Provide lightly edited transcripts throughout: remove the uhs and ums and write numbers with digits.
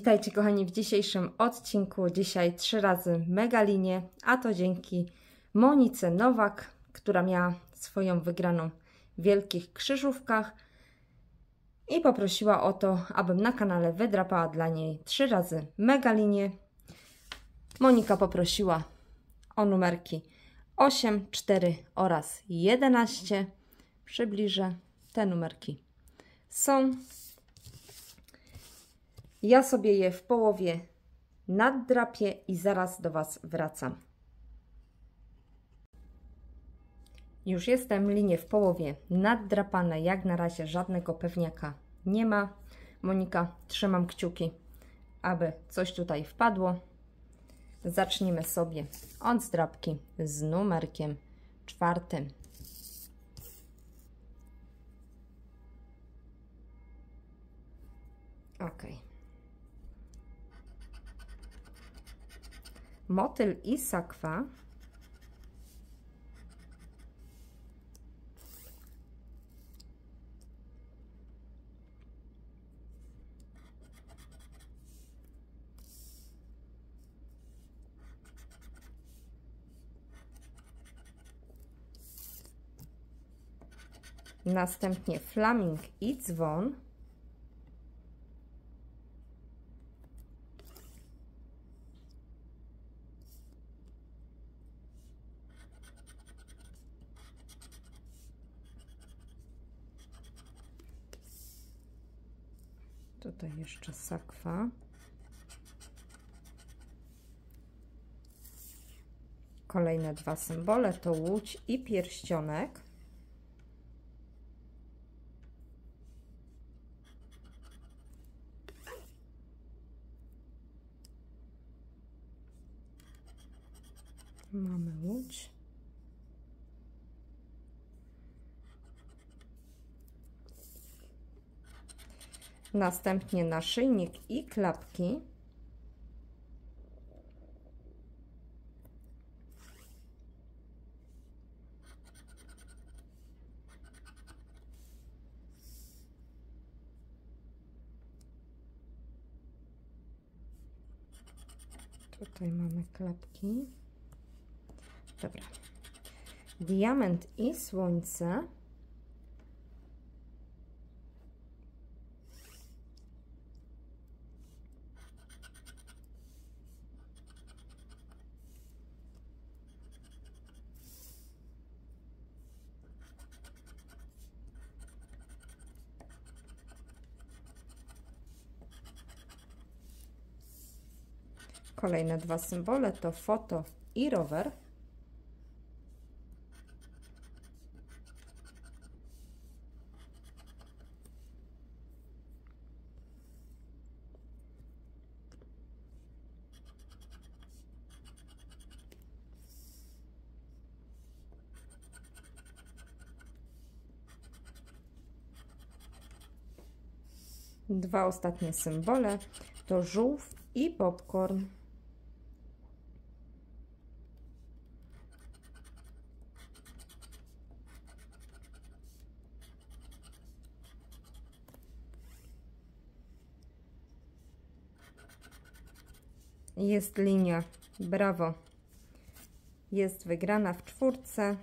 Witajcie kochani w dzisiejszym odcinku. Dzisiaj 3 razy mega linie, a to dzięki Monice Nowak, która miała swoją wygraną w Wielkich Krzyżówkach i poprosiła o to, abym na kanale wydrapała dla niej 3 razy mega linie. Monika poprosiła o numerki 8, 4 oraz 11. Przybliżę, te numerki są. Ja sobie je w połowie naddrapię i zaraz do Was wracam. Już jestem, linie w połowie naddrapane, jak na razie żadnego pewniaka nie ma. Monika, trzymam kciuki, aby coś tutaj wpadło. Zacznijmy sobie od zdrapki z numerkiem 4. Ok. Motyl i sakwa. Następnie flaming i dzwon. Tutaj jeszcze sakwa. Kolejne 2 symbole to łódź i pierścionek. Mamy łódź. Następnie naszyjnik i klapki. Tutaj mamy klapki. Dobra. Diament i słońce. Kolejne 2 symbole to foto i rower. Dwa ostatnie symbole to żółw i popcorn. Jest linia, brawo, jest wygrana w 4.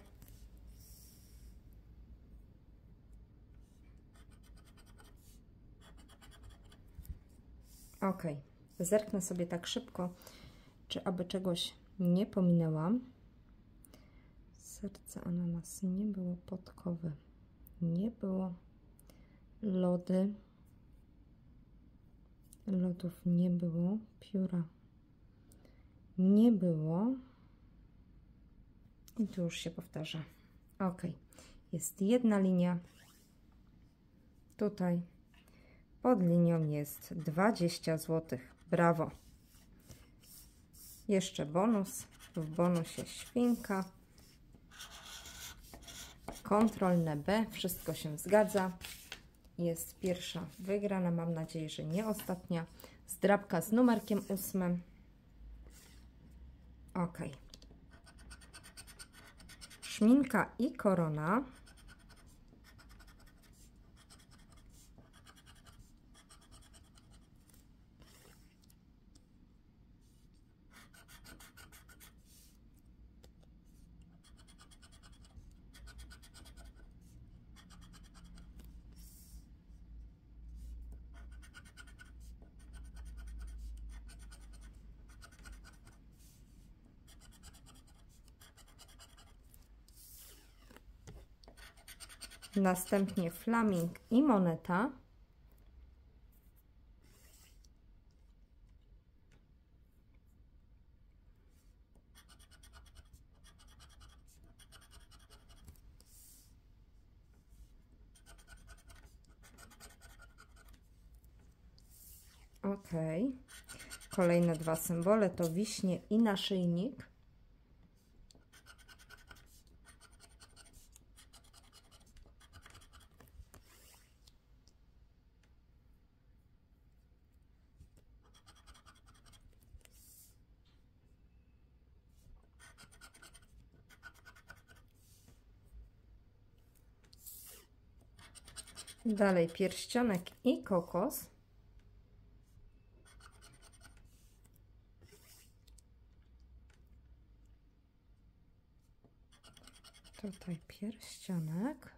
Ok, zerknę sobie tak szybko, czy aby czegoś nie pominęłam. Serce ananas, nie było podkowy, nie było lody, lodów nie było, pióra nie było i tu już się powtarza. Ok, jest jedna linia, tutaj pod linią jest 20 zł. Brawo. Jeszcze bonus, w bonusie świnka, kontrolne B, wszystko się zgadza. Jest pierwsza wygrana, mam nadzieję, że nie ostatnia. Zdrapka z numerkiem 8. Ok. Szminka i korona. Następnie flaming i moneta. Ok. Kolejne dwa symbole to wiśnie i naszyjnik. Dalej pierścionek i kokos. Tutaj pierścionek.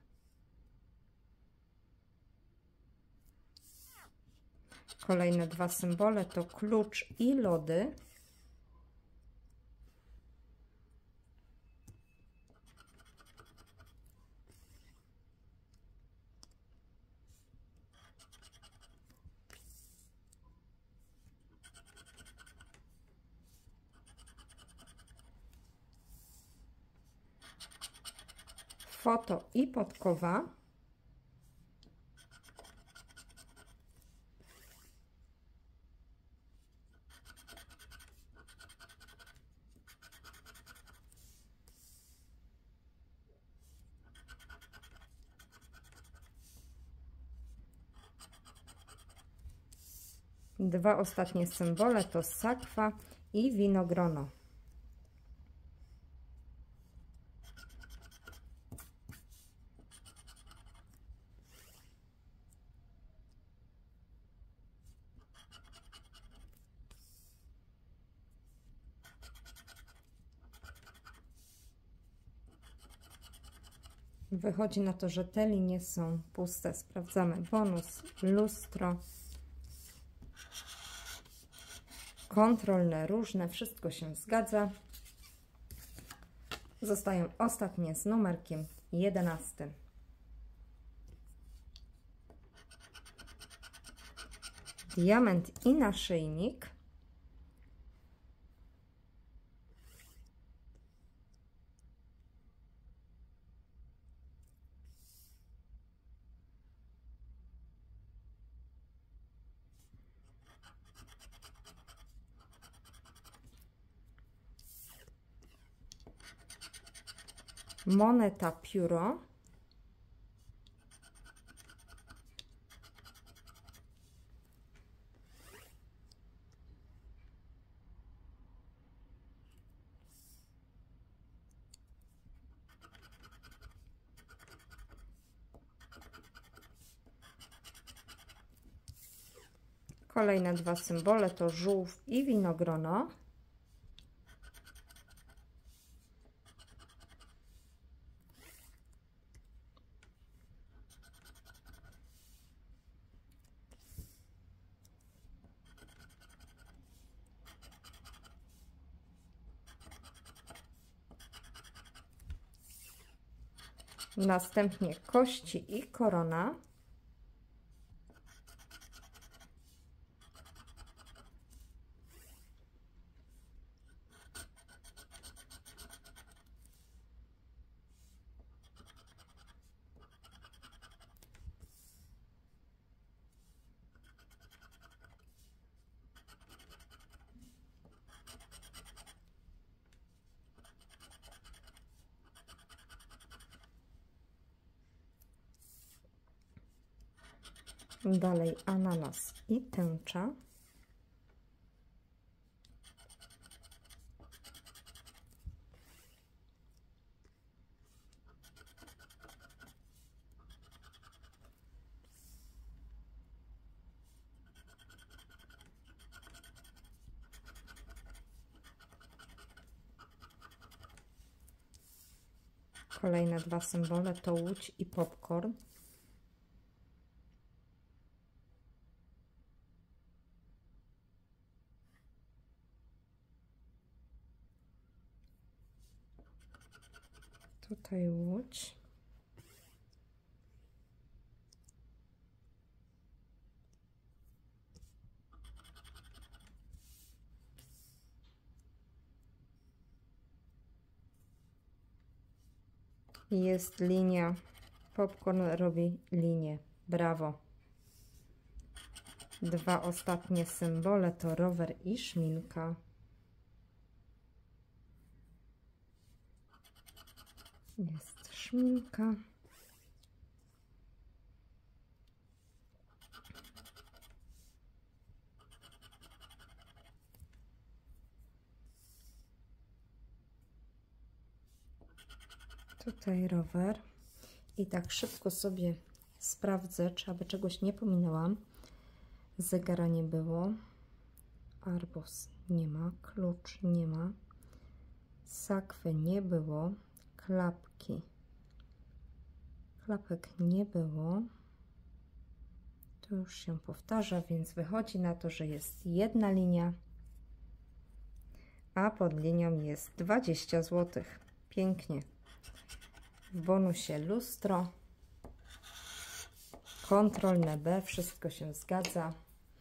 Kolejne dwa symbole to klucz i lody. Foto i podkowa. Dwa ostatnie symbole to sakwa i winogrono. Wychodzi na to, że te linie są puste. Sprawdzamy bonus, lustro, kontrolne, różne, wszystko się zgadza. Zostają ostatnie z numerkiem 11. Diament i naszyjnik. Moneta, pióro. Kolejne dwa symbole to żółw i winogrono. Następnie kości i korona. Dalej ananas i tęcza. Kolejne dwa symbole to łódź i popcorn. Tutaj łódź. Jest linia. Popcorn robi linię. Brawo. 2 ostatnie symbole to rower i szminka. Jest szminka. Tutaj rower. I tak szybko sobie sprawdzę, czy aby czegoś nie pominęłam. Zegara nie było. Arbus nie ma. Klucz nie ma. Sakwy nie było. Klapki. Klapek nie było. To już się powtarza, więc wychodzi na to, że jest jedna linia, a pod linią jest 20 zł. Pięknie. W bonusie lustro. Kontrolne B, wszystko się zgadza.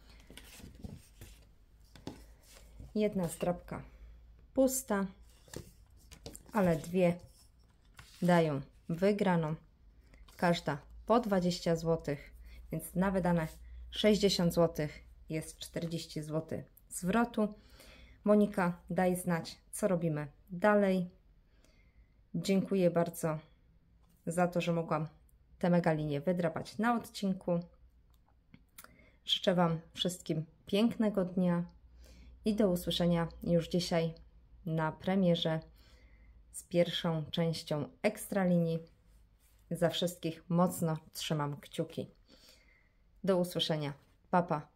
Jedna zdrabka pusta, ale 2 dają wygraną. Każda po 20 zł, więc na wydane 60 zł jest 40 zł zwrotu. Monika, daj znać, co robimy dalej. Dziękuję bardzo za to, że mogłam tę megalinię wydrapać na odcinku. Życzę Wam wszystkim pięknego dnia i do usłyszenia już dzisiaj na premierze z pierwszą częścią Ekstralinii. Za wszystkich mocno trzymam kciuki. Do usłyszenia. Pa, pa.